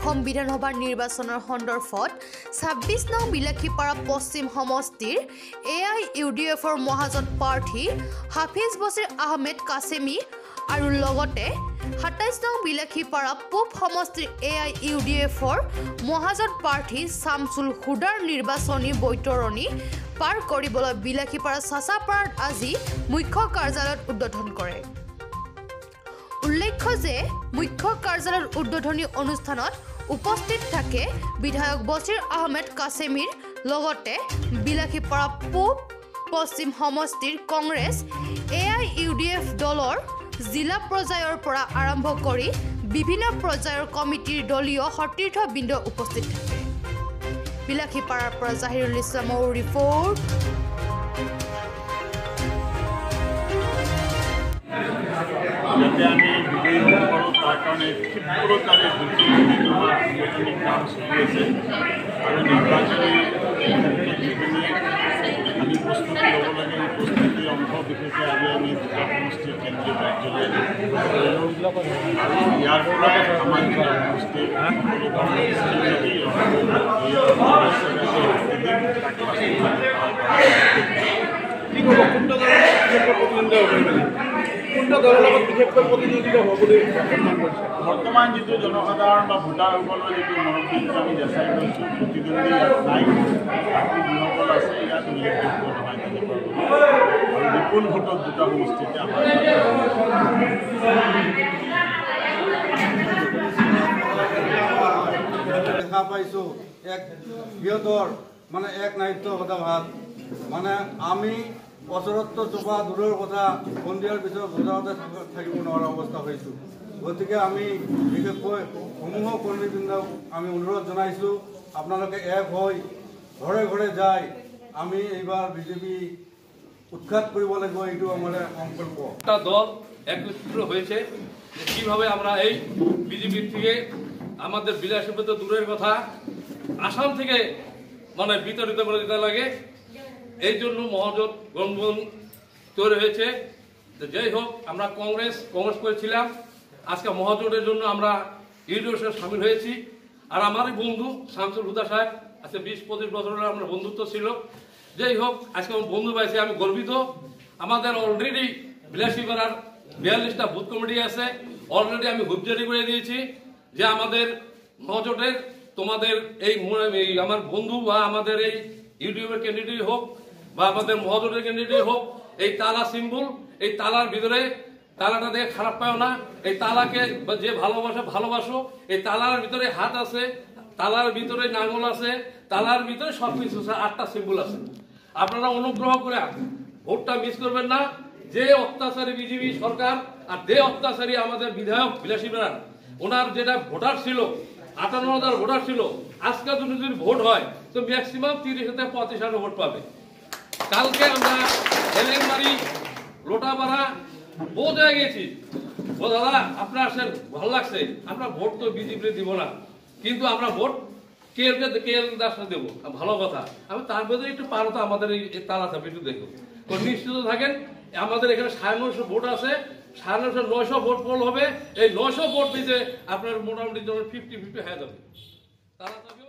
অসম বিধানসভা নিৰ্বাচনৰ সন্দৰ্ভত ২৬ নং বিলাখীপাৰা পশ্চিম সমষ্টিৰ AIUDFৰ মহাজোঁট প্ৰাৰ্থী হাফিজ বছিৰ আহমেদ কাছেমি আৰু লগতে ২৭ নং বিলাখীপাৰা পূব সমষ্টিৰ AIUDFৰ মহাজোঁট প্ৰাৰ্থী শামছুল হুদাৰ নিৰ্বাচনী বৈতৰণি পাৰ কৰিবলৈ বিলাখীপাৰা চাচাপাৰাত আজি মুখ্য কাৰ্যালয়ত উদ্বোধন কৰে। উল্লেখ্য যে মুখ্য কাৰ্যালয়ৰ উদ্বোধনী অনুষ্ঠানত উপস্থিত থাকে বিধায়ক বছিৰ আহমেদ কাছেমিৰ লগতে বিলাখীপাৰা পূব পশ্চিম সমষ্টিৰ কংগ্ৰেছ AIUDF দলৰ জিলা পৰ্যায়ৰ পৰা আৰম্ভ কৰি বিভিন্ন পৰ্যায়ৰ কমিটিৰ দলীয় সতীৰ্থবৃন্দ উপস্থিত থাকে। বিলাখীপাৰাৰ পৰা জাহিৰুল ইছলামৰ ৰিপৰ্ট। যাতে আমি বিজয়ী কৰোঁ তাৰ কাৰণে ক্ষিপ্ৰতাৰে সাংগঠনিক কাম চলি আছে আৰু নিৰ্বাচনী যিখিনি আমি প্ৰস্তুতি ল'ব লাগে এই প্ৰস্তুতিৰ অংশ বিশেষকৈ আজি আমি দুটা সমষ্টিৰ কেন্দ্ৰীয় কাৰ্যালয় আৰু ইয়াৰ পৰাই আমাৰ দুটা সমষ্টিৰ বৰ্তমান যিটো জনসাধাৰণ বা ভোটাৰসকলৰ যিটো মনোবৃত্তি আমি দেখাই গৈছোঁ প্ৰতিদ্বন্দ্বী নাই বাকী যিসকল আছে ইয়াত উল্লেখযোগ্য নহয় তেনেকুৱা আৰু বিপুল ভোটত দুটা সমষ্টিতে আমাৰ দেখা পাইছোঁ এক সিহঁতৰ মানে এক নায়িত্বকতা ভাৱ মানে আমি ওচৰততো চোকা দূৰৰ কথা সন্ধিয়াৰ পিছত বজাৰতে থাকিব নোৱাৰা অৱস্থা হৈছোঁ। গতিকে আমি বিশেষকৈ সমূহ কৰ্মীবৃন্দক আমি অনুৰোধ জনাইছোঁ আপোনালোকে এক হৈ ঘৰে ঘৰে যায় আমি এইবাৰ বিজেপি উৎখাত কৰিব লাগিব, এইটো আমাৰ সংকল্প। একটা দল একত্রিত হয়েছে কিভাবে আমরা এই বিজেপির থেকে আমাদের বিলাসিতা দূরের কথা আসাম থেকে মানে বিতাড়িত করে দিতে লাগে, এই জন্য মহাজোট গণবন তৈরি হয়েছে। যাই হোক আমরা কংগ্রেস করেছিলাম, আজকে মহাজোটের জন্য আমরা ইউডিএফে সামিল হয়েছি। আর আমারই বন্ধু শামসুল হুদা সাহেব আজকে ২০-২৫ বছরের আমরা বন্ধুত্ব ছিল। যাই হোক আজকে আমার বন্ধু পাইছে আমি গর্বিত। আমাদের অলরেডি বিলাসীপাড়ার ৪২টা বুথ কমিটি আছে, অলরেডি আমি হুইপ জারি করে দিয়েছি যে আমাদের মহাজোটের তোমাদের এই আমার বন্ধু বা আমাদের এই ইউডিএফের ক্যান্ডিডেট হোক বা আমাদের মহাজোটের ক্যান্ডিডেট হোক, এই তালা সিম্বল, এই তালার ভিতরে তালাটা দেখে খারাপ পাও না, এই তালাকে যে ভালোবাসো, এই তালার ভিতরে হাত আছে, তালার ভিতরে নাঙ্গল আছে, তালার ভিতরে সবকিছু আছে, 8টা সিম্বল আছে। আপনারা অনুগ্রহ করে ভোটটা মিস করবেন না। যে অত্যাচারী বিজেপি সরকার আর যে অত্যাচারী আমাদের বিধায়ক বিলাসী বেড়ান, ওনার যেটা ভোটার ছিল ৫৮,০০০ ভোটার ছিল, আজকে যদি ভোট হয় তো ম্যাক্সিমাম ৩০ থেকে ৩৫,০০০ ভোট পাবে। কালকে আমরা এলেংমারি লোটাপাড়া বহু জায়গায় গেছি, ও দাদা আপনার আসেন ভালো লাগছে, আমরা ভোট তো বিজেপি দিব না, কিন্তু আমরা ভোট কে দাসটা দেবো, ভালো কথা। আমি তার মধ্যে একটু পারো তো আমাদের এই তালাটা একটু দেখো তো নিশ্চিত থাকেন। আমাদের এখানে ৯৫০ ভোট আছে, ৯৫০ ভোট পোল হবে। এই ৯০০ ভোট দিতে আপনার মোটামুটি 50-50 হয়ে যাবে। তারা